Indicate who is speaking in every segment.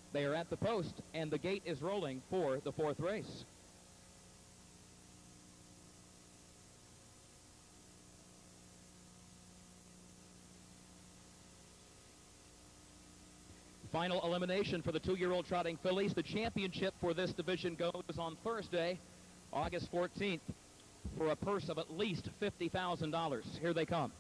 Speaker 1: They are at the post, and the gate is rolling for the fourth race. Final elimination for the 2-year-old trotting fillies. The championship for this division goes on Thursday, August 14th, for a purse of at least $50,000. Here they come.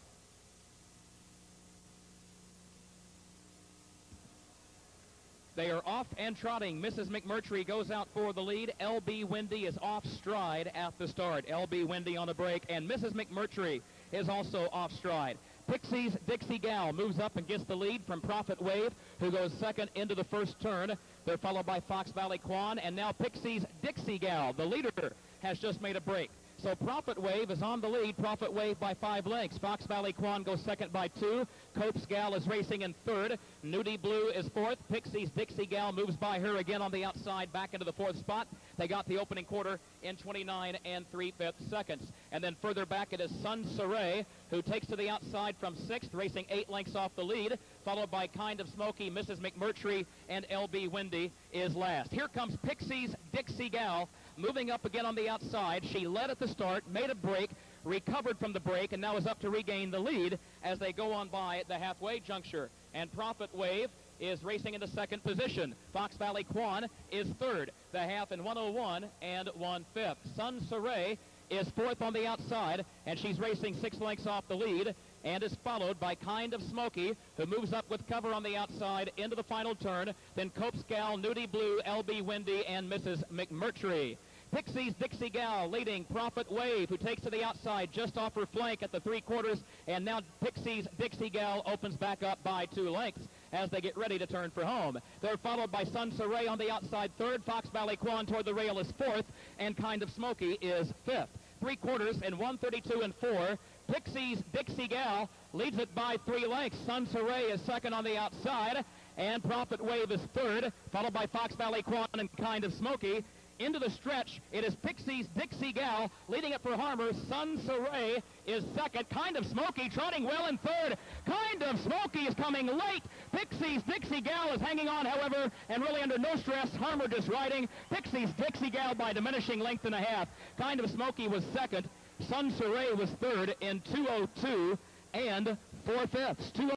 Speaker 1: They are off and trotting. Mrs. McMurtry goes out for the lead. L.B. Windy is off stride at the start. L.B. Windy on the break, and Mrs. McMurtry is also off stride. PIXIE'S Dixie Gal moves up and gets the lead from Prophet Wave, who goes second into the first turn. They're followed by Fox Valley Quan, and now PIXIE'S Dixie Gal, the leader, has just made a break. So Prophet Wave is on the lead. Prophet Wave by 5 lengths. Fox Valley Quan goes second by 2. Cope's Gal is racing in third. Nudie Blue is fourth. PIXIE'S Dixie Gal moves by her again on the outside, back into the fourth spot. They got the opening quarter in 29 3/5 seconds. And then further back it is Sun Saray, who takes to the outside from 6th, racing 8 lengths off the lead, followed by Kind of Smoky, Mrs. McMurtry, and L.B. Windy is last. Here comes PIXIE'S Dixie Gal, moving up again on the outside. She led at the start, made a break, recovered from the break, and now is up to regain the lead as they go on by the halfway juncture. And Prophet Wave is racing into second position. Fox Valley Quan is third, the half in 1:01 1/5. Sun Saray is fourth on the outside, and she's racing 6 lengths off the lead, and is followed by Kind of Smoky, who moves up with cover on the outside into the final turn. Then Cope's Gal, Nudie Blue, L.B. Windy, and Mrs. McMurtry. PIXIE'S Dixie Gal leading Prophet Wave, who takes to the outside just off her flank at the 3/4, and now PIXIE'S Dixie Gal opens back up by 2 lengths as they get ready to turn for home. They're followed by Sun Saray on the outside third. Fox Valley Quan toward the rail is fourth, and Kind of Smoky is fifth. 3/4 in 1:32 4. PIXIE'S Dixie Gal leads it by 3 lengths. Sun Saray is second on the outside, and Prophet Wave is third, followed by Fox Valley Quan and Kind of Smoky. Into the stretch, it is PIXIE'S Dixie Gal leading it for Harmer. Sun Saray is second. Kind of Smoky trotting well in third. Kind of Smoky is coming late. PIXIE'S Dixie Gal is hanging on, however, and really under no stress. Harmer just riding. PIXIE'S Dixie Gal by diminishing length and a half. Kind of Smoky was second. Sun Saray was third in 2:02 4/5.